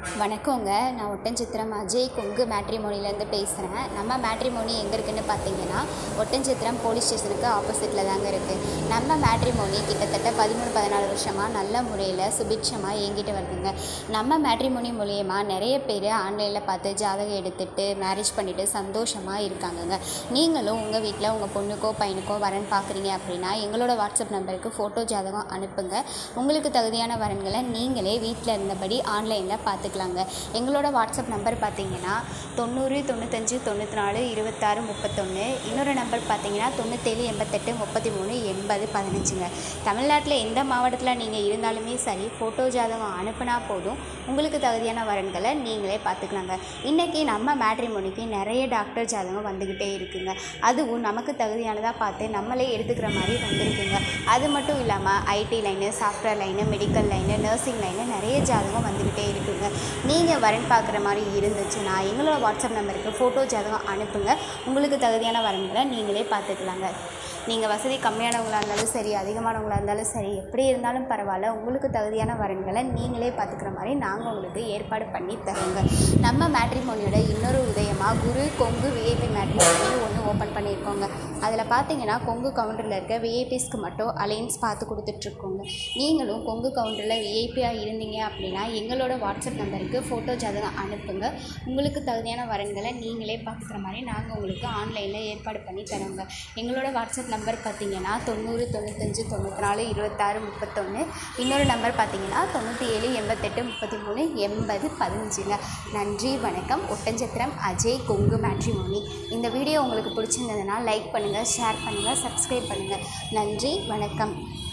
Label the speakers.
Speaker 1: வணக்கங்க. நான் ஒட்டன்சத்திரம் அஜய் கொங்கு மேட்ரிமோனிலேருந்து பேசுகிறேன். நம்ம மேட்ரிமோனி எங்கே இருக்குதுன்னு பார்த்தீங்கன்னா, ஒட்டன்சத்திரம் போலீஸ் ஸ்டேஷனுக்கு ஆப்போசிட்டில் தாங்க இருக்குது. நம்ம மேட்ரிமோனி கிட்டத்தட்ட 13-14 வருஷமாக நல்ல முறையில் சுபிட்சமாக இயங்கிட்டு வருதுங்க. நம்ம மேட்ரிமோனி மூலியமாக நிறைய பேர் ஆன்லைனில் பார்த்து ஜாதகம் எடுத்துகிட்டு மேரேஜ் பண்ணிவிட்டு சந்தோஷமாக இருக்காங்கங்க. நீங்களும் உங்கள் வீட்டில் உங்கள் பொண்ணுக்கோ பையனுக்கோ வரன் பார்க்குறீங்க அப்படின்னா எங்களோட வாட்ஸ்அப் நம்பருக்கு ஃபோட்டோ ஜாதகம் அனுப்புங்க. உங்களுக்கு தகுதியான வரன்களை நீங்களே வீட்டில் இருந்தபடி ஆன்லைனில் பார்த்துக்கலாங்க. எங்களோட வாட்ஸ்அப் நம்பர் பார்த்தீங்கன்னா 90 95 94 26 31. இன்னொரு நம்பர் பார்த்தீங்கன்னா 97 88 33 80 15ங்க. தமிழ்நாட்டில் எந்த மாவட்டத்தில் நீங்கள் இருந்தாலுமே சரி, ஃபோட்டோ ஜாதகம் அனுப்புனா போதும், உங்களுக்கு தகுதியான வரன்களை நீங்களே பார்த்துக்கலாங்க. இன்றைக்கி நம்ம மேட்ரிமோனிக்கு நிறைய டாக்டர் ஜாதகம் வந்துக்கிட்டே இருக்குங்க. அதுவும் நமக்கு தகுதியானதாக பார்த்து நம்மளே எடுத்துக்கிற மாதிரி வந்திருக்குங்க. அது மட்டும் இல்லாமல் IT line, software line, medical line, nursing line நிறைய ஜாதகம் வந்துக்கிட்டே இருக்குங்க. நீங்கள் வரன் பார்க்குற மாதிரி இருந்துச்சுன்னா எங்களோட வாட்ஸ்அப் நம்பருக்கு ஃபோட்டோ ஜாதகம் அனுப்புங்க. உங்களுக்கு தகுதியான வரன்களை நீங்களே பார்த்துக்கலாங்க. நீங்கள் வசதி கம்மியானவங்களாக இருந்தாலும் சரி, அதிகமானவங்களாக இருந்தாலும் சரி, எப்படி இருந்தாலும் பரவாயில்ல, உங்களுக்கு தகுதியான வரன்களை நீங்களே பார்த்துக்கிற மாதிரி நாங்கள் உங்களுக்கு ஏற்பாடு பண்ணி தரோங்க. நம்ம மேட்ரிமோனியோட இன்னொரு உதயமாக குரு கொங்கு விஐபி மேட்ரிமோனி ஒன்று ஓப்பன் பண்ணியிருக்கோங்க. அதில் பார்த்தீங்கன்னா கொங்கு கவுண்டரில் இருக்க விஐபிஸ்க்கு மட்டும் அலைன்ஸ் பார்த்து கொடுத்துட்ருக்கோங்க. நீங்களும் கொங்கு கவுண்டரில் விஐபியாக இருந்தீங்க அப்படின்னா எங்களோட வாட்ஸ்அப் நம்பருக்கு ஃபோட்டோ ஜாதகம் அனுப்புங்க. உங்களுக்கு தகுதியான வரன்களை நீங்களே பார்த்துக்கிற மாதிரி நாங்கள் உங்களுக்கு ஆன்லைனில் ஏற்பாடு பண்ணி தரோங்க. எங்களோட வாட்ஸ்அப் நம்பர் பார்த்தீங்கன்னா 90 95 94 26 31. இன்னொரு நம்பர் பார்த்தீங்கன்னா 97 88 33 80 15ங்க. நன்றி, வணக்கம். ஒட்டன்சத்திரம் அஜய் கொங்கு மேட்ரிமோனி. இந்த வீடியோ உங்களுக்கு பிடிச்சிருந்ததுன்னா லைக் பண்ணுங்கள், ஷேர் பண்ணுங்கள், சப்ஸ்கிரைப் பண்ணுங்கள். நன்றி, வணக்கம்.